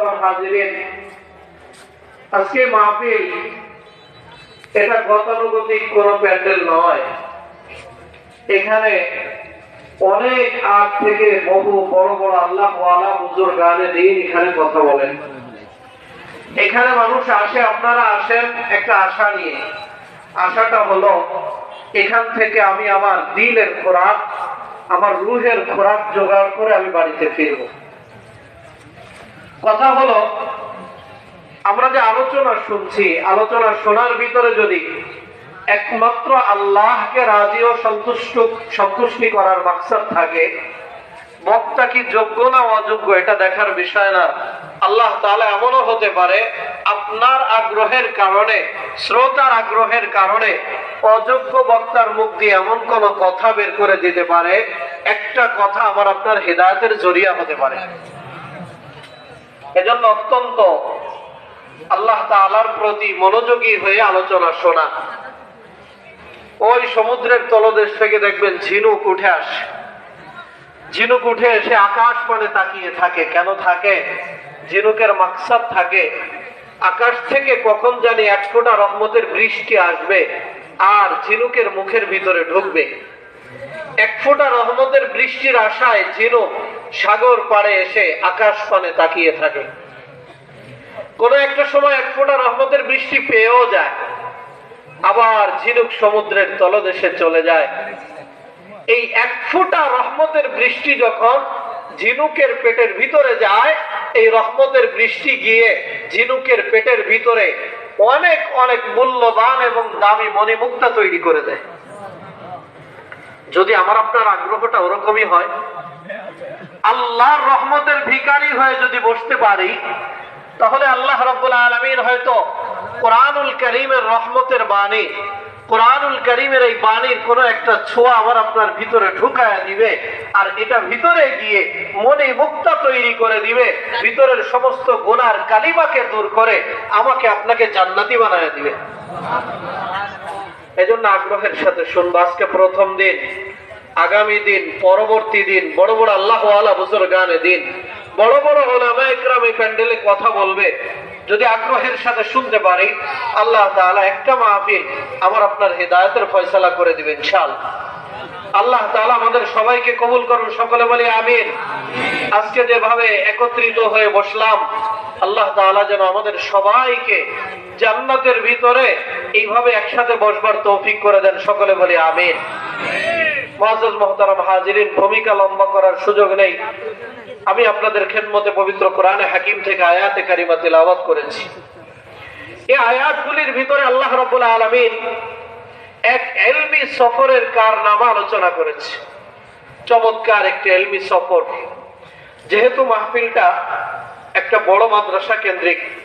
মুহতারাম হাজিরিন, আজকে মাহফিল এটা গতানুগতিক কোন প্যান্ডেল নয়। এখানে অনেক আগ থেকে বহু বড় বড় আল্লাহ ওয়ালা বুজুর্গানে দ্বীন এখানে কথা বলেন। এখানে মানুষ আসে, আপনারা আসেন একটা আশা নিয়ে। আশাটা হলো এখান থেকে আমি আমার দিলের খোরাক, আমার রুহের খোরাক জোগাড় করে আমি বাড়িতে ফিরব। কথা হলো আমরা যে আলোচনা শুনছি, আলোচনা শোনার ভিতরে যদি একমাত্র আল্লাহকে রাজি ও সন্তুষ্টি করার মাকসাদ থাকে, বক্তা কি যোগ্য না অযোগ্য এটা দেখার বিষয় না। আল্লাহ তাআলা এমনও হতে পারে আপনার আগ্রহের কারণে, শ্রোতার আগ্রহের কারণে অযোগ্য বক্তার মুখ দিয়ে এমন কোন কথা বের করে দিতে পারে, একটা কথা আমার আপনার হেদায়েতের জরিয়া হতে পারে। এজন্য অত্যন্ত আল্লাহ তাআলার প্রতি মনোযোগী হয়ে আলোচনা শোনা। ওই সমুদ্রের তলদেশ থেকে দেখবেন ঝিনুক উঠে আসে। ঝিনুক উঠে এসে আকাশ পানে তাকিয়ে থাকে। কেন থাকে? ঝিনুকের মাকসাদ থাকে আকাশ থেকে কখন জানি এক ফোঁটা রহমতের বৃষ্টি আসবে আর ঝিনুকের মুখের ভিতরে ঢুকবে। এক ফোঁটা রহমতের বৃষ্টির আশায় ঝিনুক সাগর পাড়ে এসে আকাশ পানে তাকিয়ে থাকে। কোন একটা সময় এক ফোঁটা রহমতের বৃষ্টি পেয়েও যায়, আবার ঝিনুক সমুদ্রের তলদেশে চলে যায়। এই এক ফোঁটা রহমতের বৃষ্টি যখন ঝিনুকের পেটের ভিতরে যায়, এই রহমতের বৃষ্টি গিয়ে ঝিনুকের পেটের ভিতরে অনেক অনেক মূল্যবান এবং দামি মণিমুক্তা তৈরি করে দেয়। যদি আমার আপনার আগ্রহটা ওরকমই হয়, আল্লাহর রহমতের ভিখারি হয়ে যদি বসতে পারি, তাহলে আল্লাহ রাব্বুল আলামিন হয়তো কোরআনুল কারীমের রহমতের বাণী, কোরআনুল কারীমের এই বাণীর কোন একটা ছোঁয়া আমার আপনার ভিতরে ঢুকায়া দিবে, আর এটা ভিতরে গিয়ে মনে মুক্তা তৈরি করে দিবে, ভিতরের সমস্ত গুনার কালিমাকে দূর করে আমাকে আপনাকে জান্নাতি বানায় দিবে। এজন্য আগ্রহের সাথে শুনবো। আজকে প্রথম দিন, আগামী দিন, পরবর্তী দিন বড় বড় আল্লাহ ওয়ালা বুজুর্গানে দিন, বড় বড় উলামায়ে কেরাম এই প্যান্ডেলে কথা বলবে। যদি আগ্রহের সাথে শুনতে পারি, আল্লাহ তাআলা একটা মাহফিল আমার আপনার হেদায়েতের ফয়সালা করে দিবেন ইনশাআল্লাহ। আল্লাহ তাআলা আমাদের সবাইকে কবুল করুন, সকলে বলি আমিন। আজকে যেভাবে একত্রিত হয়ে বসলাম, আল্লাহ তাআলা যেন আমাদের সবাইকে জান্নাতের ভিতরে এইভাবে একসাথে বসবার তৌফিক করে দেন, সকলে বলি আমিন। মুআজ্জাজ মুহতারাম হাজিরিন, ভূমিকা লম্বা করার সুযোগ নেই। আমি আপনাদের খেদমতে পবিত্র কোরআনে হাকিম থেকে আয়াতে কারিমা তিলাওয়াত করেছি। এই আয়াতগুলির ভিতরে আল্লাহ রাব্বুল আলামিন এক ইলমি সফরের কারনামা আলোচনা করেছে। চমৎকার একটি ইলমি সফর। যেহেতু মাহফিলটা একটা বড় মাদ্রাসা কেন্দ্রিক,